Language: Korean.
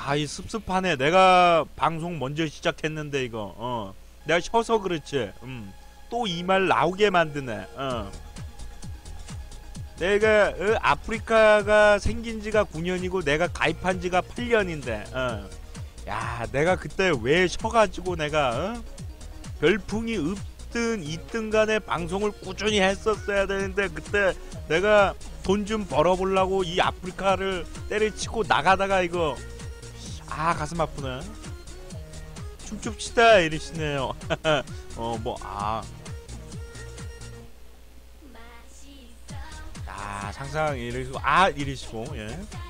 이 습습하네. 내가 방송 먼저 시작했는데 이거 내가 쉬어서 그렇지. 또 이 말 나오게 만드네. 내가 아프리카가 생긴 지가 9년이고 내가 가입한 지가 8년인데 야, 내가 그때 왜 쉬어가지고 내가 별풍이 없든 있든 간에 방송을 꾸준히 했었어야 되는데, 그때 내가 돈 좀 벌어보려고 이 아프리카를 때려치고 나가다가 이거 가슴 아프네. 춤춥시다 이러시네요. 상상 이러시고 이러시고 예.